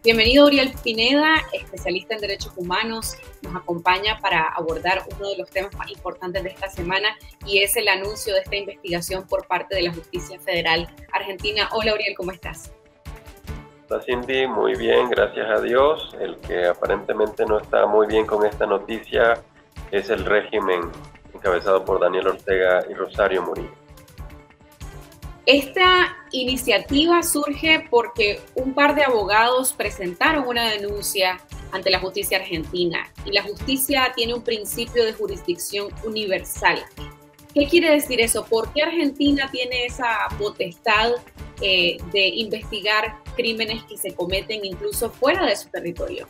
Bienvenido, Uriel Pineda, especialista en derechos humanos. Nos acompaña para abordar uno de los temas más importantes de esta semana y es el anuncio de esta investigación por parte de la Justicia Federal Argentina. Hola, Uriel, ¿cómo estás? Hola, Cindy, muy bien, gracias a Dios. El que aparentemente no está muy bien con esta noticia es el régimen encabezado por Daniel Ortega y Rosario Murillo. Esta iniciativa surge porque un par de abogados presentaron una denuncia ante la justicia argentina y la justicia tiene un principio de jurisdicción universal. ¿Qué quiere decir eso? ¿Por qué Argentina tiene esa potestad de investigar crímenes que se cometen incluso fuera de su territorio?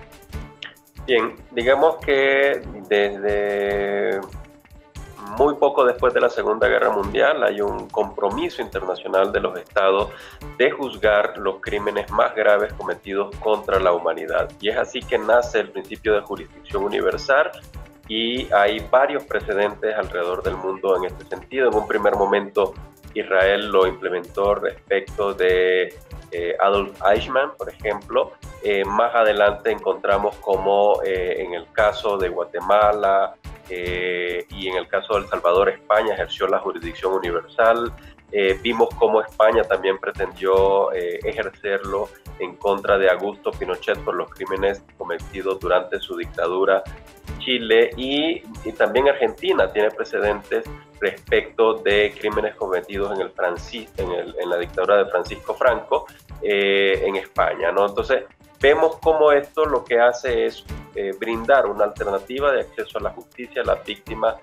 Bien, digamos que desde muy poco después de la Segunda Guerra Mundial hay un compromiso internacional de los estados de juzgar los crímenes más graves cometidos contra la humanidad. Y es así que nace el principio de jurisdicción universal y hay varios precedentes alrededor del mundo en este sentido. En un primer momento Israel lo implementó respecto de Adolf Eichmann, por ejemplo. Más adelante encontramos como en el caso de Guatemala, y en el caso de El Salvador, España ejerció la jurisdicción universal. Vimos cómo España también pretendió ejercerlo en contra de Augusto Pinochet por los crímenes cometidos durante su dictadura. Chile y también Argentina tiene precedentes respecto de crímenes cometidos en la dictadura de Francisco Franco en España, ¿no? Entonces, vemos cómo esto lo que hace es brindar una alternativa de acceso a la justicia a las víctimas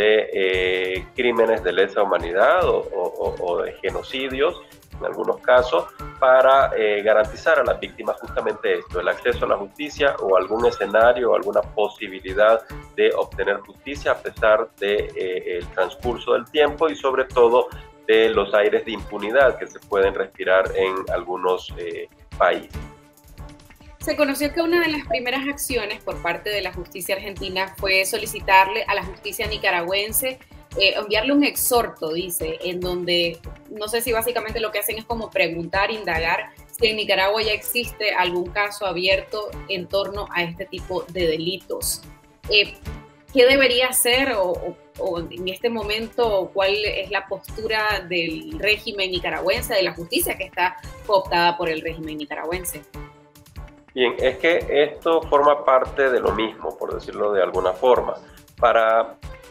de crímenes de lesa humanidad o de genocidios, en algunos casos, para garantizar a las víctimas justamente esto, el acceso a la justicia o algún escenario o alguna posibilidad de obtener justicia a pesar del transcurso del tiempo y sobre todo de los aires de impunidad que se pueden respirar en algunos países. Se conoció que una de las primeras acciones por parte de la justicia argentina fue solicitarle a la justicia nicaragüense enviarle un exhorto, dice, en donde no sé si básicamente lo que hacen es como preguntar, indagar si en Nicaragua ya existe algún caso abierto en torno a este tipo de delitos. ¿Qué debería hacer o en este momento cuál es la postura del régimen nicaragüense, de la justicia que está cooptada por el régimen nicaragüense? Bien, es que esto forma parte de lo mismo, por decirlo de alguna forma. Para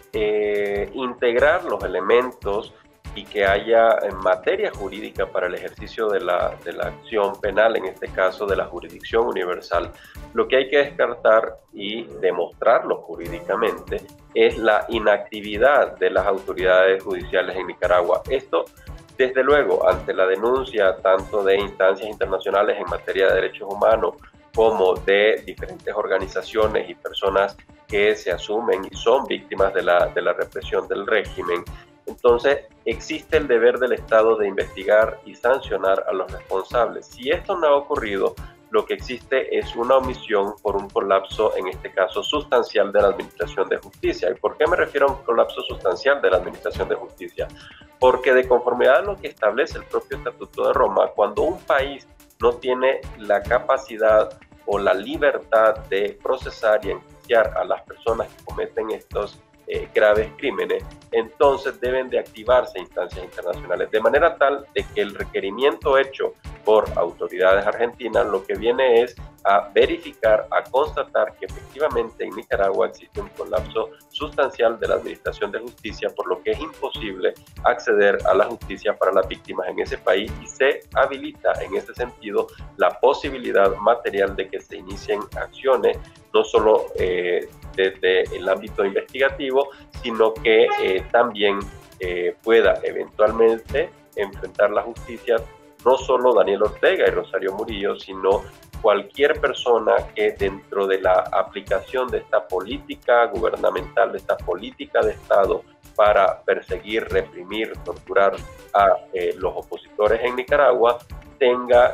integrar los elementos y que haya materia jurídica para el ejercicio de la acción penal, en este caso de la jurisdicción universal, lo que hay que descartar y demostrarlo jurídicamente es la inactividad de las autoridades judiciales en Nicaragua. Esto, desde luego, ante la denuncia tanto de instancias internacionales en materia de derechos humanos como de diferentes organizaciones y personas que se asumen y son víctimas de la represión del régimen. Entonces, existe el deber del Estado de investigar y sancionar a los responsables. Si esto no ha ocurrido, lo que existe es una omisión por un colapso, en este caso sustancial, de la Administración de Justicia. ¿Y por qué me refiero a un colapso sustancial de la Administración de Justicia? Porque de conformidad a lo que establece el propio Estatuto de Roma, cuando un país no tiene la capacidad o la libertad de procesar y enjuiciar a las personas que cometen estos graves crímenes, entonces deben de activarse instancias internacionales, de manera tal de que el requerimiento hecho por autoridades argentinas lo que viene es a verificar, a constatar que efectivamente en Nicaragua existe un colapso sustancial de la Administración de Justicia, por lo que es imposible acceder a la justicia para las víctimas en ese país y se habilita en ese sentido la posibilidad material de que se inicien acciones, no solo desde el ámbito investigativo, sino que también pueda eventualmente enfrentar la justicia no solo Daniel Ortega y Rosario Murillo, sino cualquier persona que dentro de la aplicación de esta política gubernamental, de esta política de Estado para perseguir, reprimir, torturar a los opositores en Nicaragua, tenga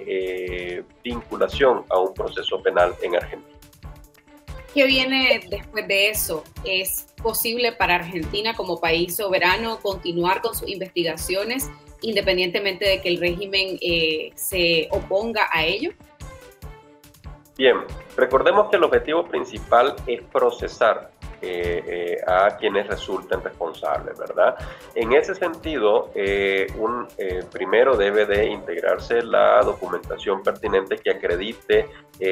vinculación a un proceso penal en Argentina. ¿Qué viene después de eso? ¿Es posible para Argentina como país soberano continuar con sus investigaciones independientemente de que el régimen se oponga a ello? Bien, recordemos que el objetivo principal es procesar a quienes resulten responsables, ¿verdad? En ese sentido, primero debe de integrarse la documentación pertinente que acredite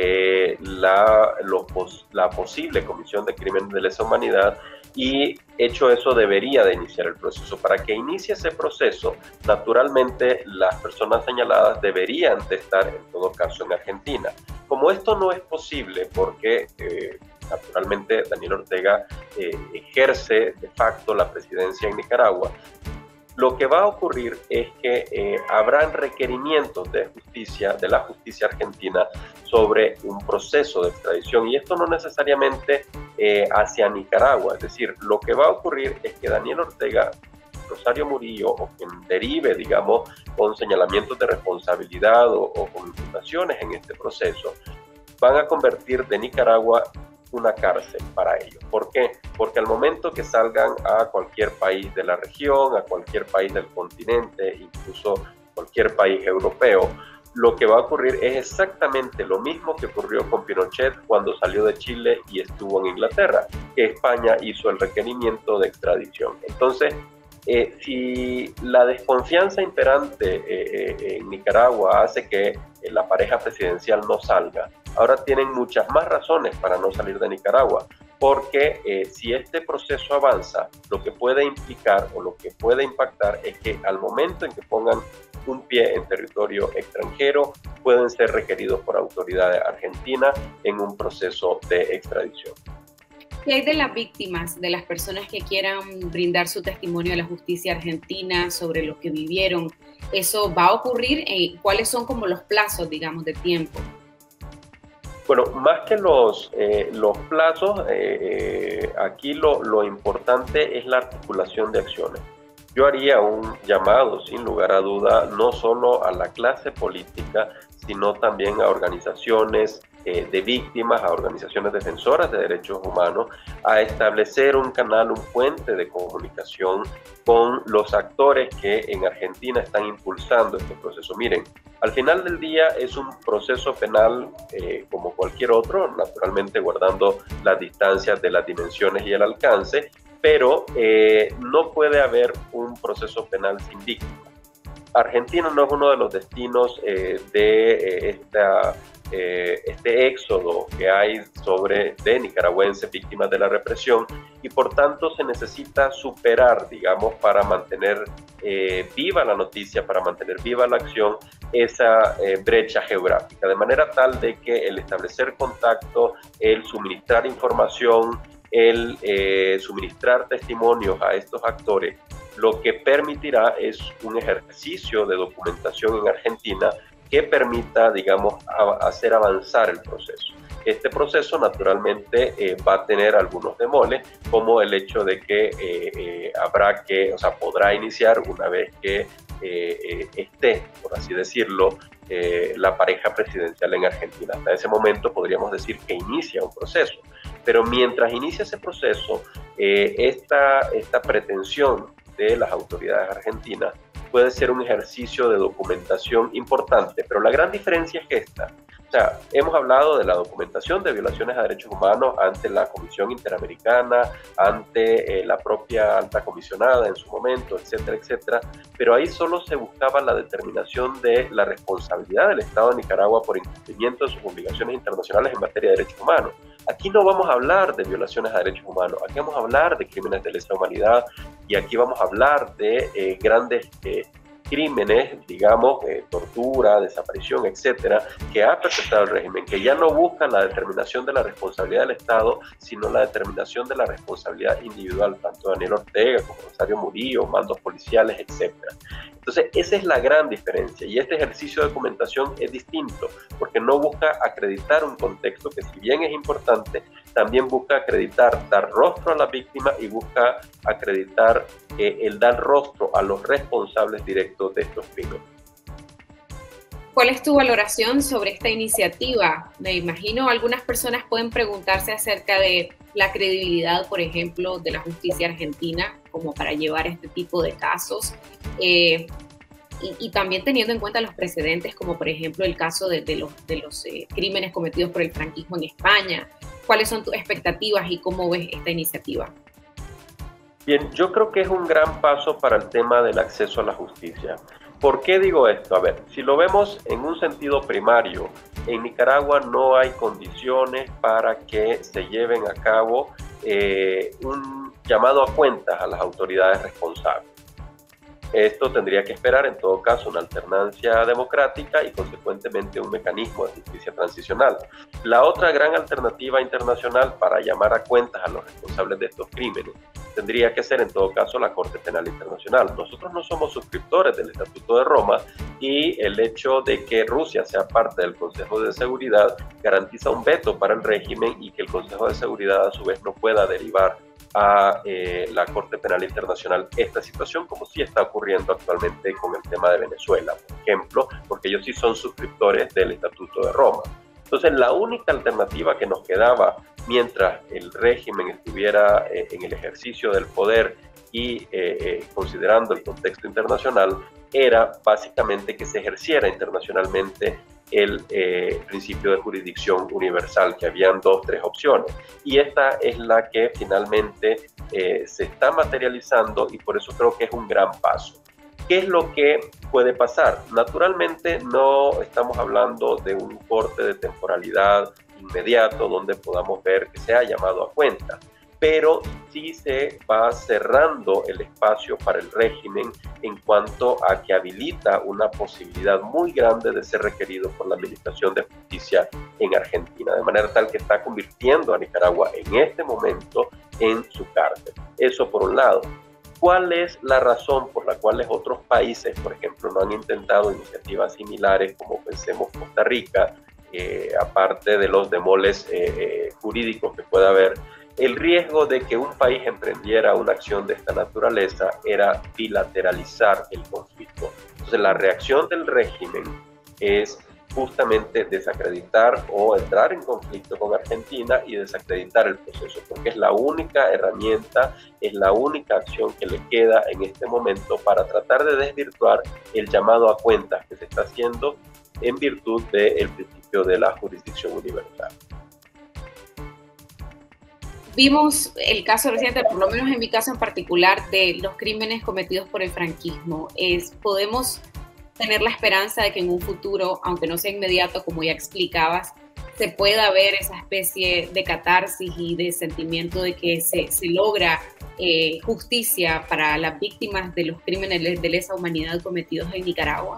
la posible comisión de crímenes de lesa humanidad, y hecho eso debería de iniciar el proceso. Para que inicie ese proceso, naturalmente las personas señaladas deberían de estar en todo caso en Argentina. Como esto no es posible porque naturalmente Daniel Ortega ejerce de facto la presidencia en Nicaragua, lo que va a ocurrir es que habrán requerimientos de justicia, de la justicia argentina, sobre un proceso de extradición, y esto no necesariamente hacia Nicaragua. Es decir, lo que va a ocurrir es que Daniel Ortega, Rosario Murillo, o quien derive, digamos, con señalamientos de responsabilidad o con imputaciones en este proceso, van a convertir de Nicaragua una cárcel para ellos. ¿Por qué? Porque al momento que salgan a cualquier país de la región, a cualquier país del continente, incluso cualquier país europeo, lo que va a ocurrir es exactamente lo mismo que ocurrió con Pinochet cuando salió de Chile y estuvo en Inglaterra, que España hizo el requerimiento de extradición. Entonces, si la desconfianza imperante en Nicaragua hace que la pareja presidencial no salga, ahora tienen muchas más razones para no salir de Nicaragua, porque si este proceso avanza, lo que puede implicar o lo que puede impactar es que al momento en que pongan un pie en territorio extranjero, pueden ser requeridos por autoridades argentinas en un proceso de extradición. ¿Qué hay de las víctimas, de las personas que quieran brindar su testimonio a la justicia argentina sobre lo que vivieron? ¿Eso va a ocurrir? ¿Cuáles son como los plazos, digamos, de tiempo? Bueno, más que los plazos, aquí lo importante es la articulación de acciones. Yo haría un llamado, sin lugar a duda, no solo a la clase política, sino también a organizaciones de víctimas, a organizaciones defensoras de derechos humanos, a establecer un canal, un puente de comunicación con los actores que en Argentina están impulsando este proceso. Miren, al final del día es un proceso penal como cualquier otro, naturalmente guardando las distancias de las dimensiones y el alcance, pero no puede haber un proceso penal sin víctimas. Argentina no es uno de los destinos de este éxodo que hay de nicaragüenses víctimas de la represión, y por tanto se necesita superar, digamos, para mantener viva la noticia, para mantener viva la acción, esa brecha geográfica, de manera tal de que el establecer contacto, el suministrar información, el suministrar testimonios a estos actores, lo que permitirá es un ejercicio de documentación en Argentina que permita, digamos, hacer avanzar el proceso. Este proceso naturalmente va a tener algunos demoles, como el hecho de que podrá iniciar una vez que esté, por así decirlo, la pareja presidencial en Argentina. Hasta ese momento podríamos decir que inicia un proceso, pero mientras inicia ese proceso, esta pretensión de las autoridades argentinas puede ser un ejercicio de documentación importante, pero la gran diferencia es esta. O sea, hemos hablado de la documentación de violaciones a derechos humanos ante la Comisión Interamericana, ante la propia alta comisionada en su momento, etcétera, etcétera, pero ahí solo se buscaba la determinación de la responsabilidad del Estado de Nicaragua por incumplimiento de sus obligaciones internacionales en materia de derechos humanos. Aquí no vamos a hablar de violaciones a derechos humanos, aquí vamos a hablar de crímenes de lesa humanidad, y aquí vamos a hablar de grandes crímenes, digamos, tortura, desaparición, etcétera, que ha perpetrado el régimen, que ya no buscan la determinación de la responsabilidad del Estado, sino la determinación de la responsabilidad individual, tanto de Daniel Ortega como Rosario Murillo, mandos policiales, etcétera. Entonces, esa es la gran diferencia, y este ejercicio de documentación es distinto, porque no busca acreditar un contexto que, si bien es importante, también busca acreditar, dar rostro a la víctima, y busca acreditar el dar rostro a los responsables directos de estos crímenes. ¿Cuál es tu valoración sobre esta iniciativa? Me imagino algunas personas pueden preguntarse acerca de la credibilidad, por ejemplo, de la justicia argentina como para llevar este tipo de casos. y también teniendo en cuenta los precedentes, como por ejemplo el caso de los crímenes cometidos por el franquismo en España. ¿Cuáles son tus expectativas y cómo ves esta iniciativa? Bien, yo creo que es un gran paso para el tema del acceso a la justicia. ¿Por qué digo esto? A ver, si lo vemos en un sentido primario, en Nicaragua no hay condiciones para que se lleven a cabo un llamado a cuentas a las autoridades responsables. Esto tendría que esperar, en todo caso, una alternancia democrática y, consecuentemente, un mecanismo de justicia transicional. La otra gran alternativa internacional para llamar a cuentas a los responsables de estos crímenes tendría que ser, en todo caso, la Corte Penal Internacional. Nosotros no somos suscriptores del Estatuto de Roma y el hecho de que Rusia sea parte del Consejo de Seguridad garantiza un veto para el régimen y que el Consejo de Seguridad, a su vez, no pueda derivar a la Corte Penal Internacional esta situación, como sí está ocurriendo actualmente con el tema de Venezuela, por ejemplo, porque ellos sí son suscriptores del Estatuto de Roma. Entonces, la única alternativa que nos quedaba mientras el régimen estuviera en el ejercicio del poder y considerando el contexto internacional, era básicamente que se ejerciera internacionalmente el principio de jurisdicción universal, que habían 2-3 opciones. Y esta es la que finalmente se está materializando y por eso creo que es un gran paso. ¿Qué es lo que puede pasar? Naturalmente no estamos hablando de un corte de temporalidad inmediato donde podamos ver que se ha llamado a cuenta, pero sí se va cerrando el espacio para el régimen en cuanto a que habilita una posibilidad muy grande de ser requerido por la Administración de Justicia en Argentina, de manera tal que está convirtiendo a Nicaragua en este momento en su cárcel. Eso por un lado. ¿Cuál es la razón por la cual otros países, por ejemplo, no han intentado iniciativas similares, como pensemos Costa Rica, aparte de los demoles jurídicos que pueda haber? El riesgo de que un país emprendiera una acción de esta naturaleza era bilateralizar el conflicto. Entonces, la reacción del régimen es justamente desacreditar o entrar en conflicto con Argentina y desacreditar el proceso, porque es la única herramienta, es la única acción que le queda en este momento para tratar de desvirtuar el llamado a cuentas que se está haciendo en virtud del principio de la jurisdicción universal. Vimos el caso reciente, por lo menos en mi caso en particular, de los crímenes cometidos por el franquismo. Podemos tener la esperanza de que en un futuro, aunque no sea inmediato, como ya explicabas, se pueda ver esa especie de catarsis y de sentimiento de que se logra justicia para las víctimas de los crímenes de lesa humanidad cometidos en Nicaragua.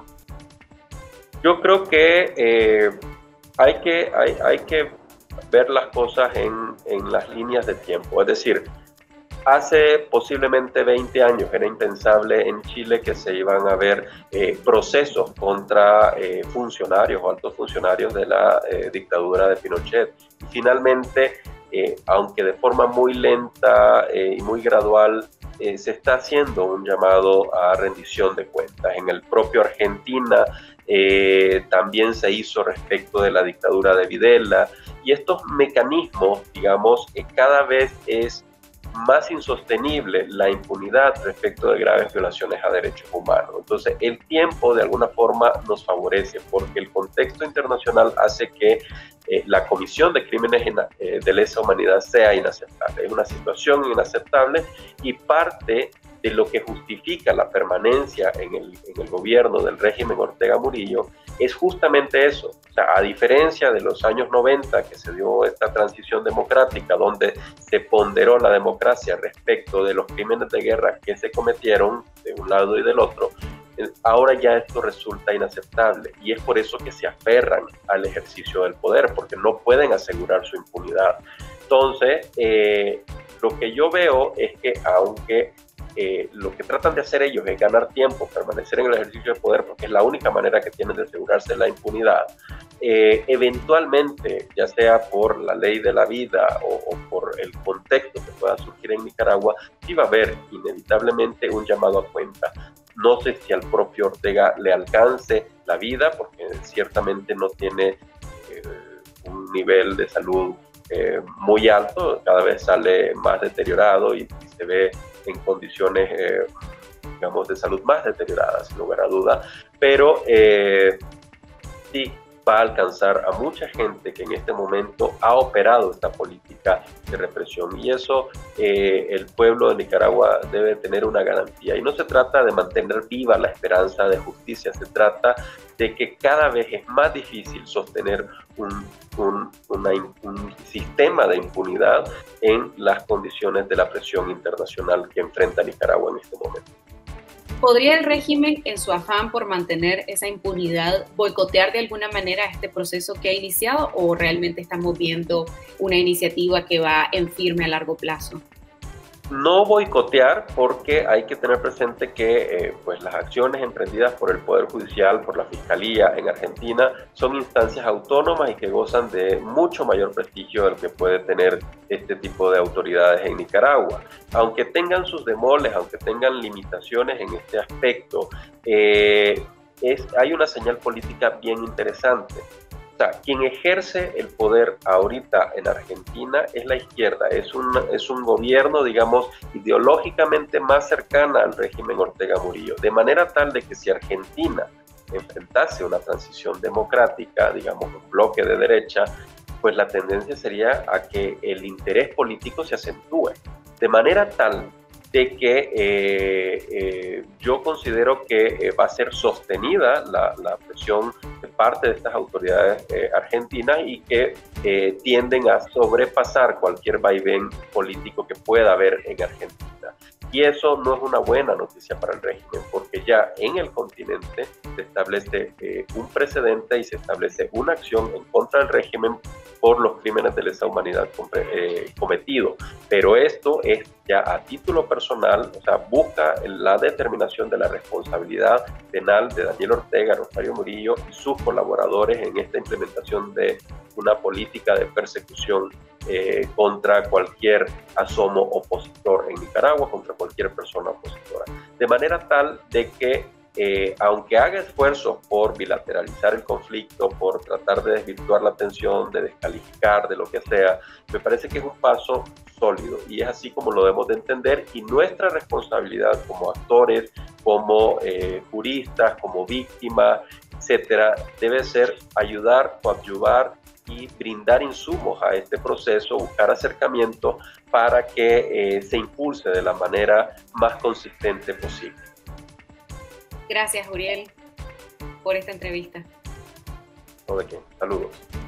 Yo creo que hay que ver las cosas en las líneas de tiempo. Es decir, hace posiblemente 20 años era impensable en Chile que se iban a ver procesos contra funcionarios o altos funcionarios de la dictadura de Pinochet. Y finalmente, aunque de forma muy lenta y muy gradual, se está haciendo un llamado a rendición de cuentas. En el propio Argentina también se hizo respecto de la dictadura de Videla, y estos mecanismos, digamos, cada vez es más insostenible la impunidad respecto de graves violaciones a derechos humanos. Entonces, el tiempo de alguna forma nos favorece porque el contexto internacional hace que la comisión de crímenes de lesa humanidad sea inaceptable. Es una situación inaceptable y parte de lo que justifica la permanencia en el gobierno del régimen Ortega Murillo es justamente eso. O sea, a diferencia de los años 90, que se dio esta transición democrática, donde se ponderó la democracia respecto de los crímenes de guerra que se cometieron de un lado y del otro, ahora ya esto resulta inaceptable y es por eso que se aferran al ejercicio del poder, porque no pueden asegurar su impunidad. Entonces, lo que yo veo es que aunque lo que tratan de hacer ellos es ganar tiempo, permanecer en el ejercicio del poder, porque es la única manera que tienen de asegurarse la impunidad, eventualmente, ya sea por la ley de la vida o por el contexto que pueda surgir en Nicaragua, sí va a haber inevitablemente un llamado a cuenta. No sé si al propio Ortega le alcance la vida, porque ciertamente no tiene un nivel de salud muy alto, cada vez sale más deteriorado y se ve en condiciones digamos, de salud más deteriorada, sin lugar a duda, pero sí va a alcanzar a mucha gente que en este momento ha operado esta política de represión, y eso el pueblo de Nicaragua debe tener una garantía. Y no se trata de mantener viva la esperanza de justicia, se trata de que cada vez es más difícil sostener un sistema de impunidad en las condiciones de la presión internacional que enfrenta Nicaragua en este momento. ¿Podría el régimen, en su afán por mantener esa impunidad, boicotear de alguna manera este proceso que ha iniciado, o realmente estamos viendo una iniciativa que va en firme a largo plazo? No boicotear, porque hay que tener presente que pues las acciones emprendidas por el Poder Judicial, por la Fiscalía en Argentina, son instancias autónomas y que gozan de mucho mayor prestigio del que puede tener este tipo de autoridades en Nicaragua. Aunque tengan sus demoles, aunque tengan limitaciones en este aspecto, hay una señal política bien interesante. O sea, quien ejerce el poder ahorita en Argentina es la izquierda, es un gobierno, digamos, ideológicamente más cercana al régimen Ortega Murillo, de manera tal de que si Argentina enfrentase una transición democrática, digamos, un bloque de derecha, pues la tendencia sería a que el interés político se acentúe, de manera tal de que yo considero que va a ser sostenida la presión de parte de estas autoridades argentinas, y que tienden a sobrepasar cualquier vaivén político que pueda haber en Argentina. Y eso no es una buena noticia para el régimen, porque ya en el continente se establece un precedente y se establece una acción en contra del régimen por los crímenes de lesa humanidad cometidos. Pero esto es ya a título personal, o sea, busca la determinación de la responsabilidad penal de Daniel Ortega, Rosario Murillo y sus colaboradores en esta implementación de una política de persecución contra cualquier asomo opositor en Nicaragua, contra cualquier persona opositora. De manera tal de que aunque haga esfuerzos por bilateralizar el conflicto, por tratar de desvirtuar la tensión, de descalificar, de lo que sea, me parece que es un paso sólido, y es así como lo debemos de entender, y nuestra responsabilidad como actores, como juristas, como víctimas, etcétera, debe ser ayudar, coadyuvar y brindar insumos a este proceso, buscar acercamientos para que se impulse de la manera más consistente posible. Gracias, Uriel, por esta entrevista. No de qué. Saludos.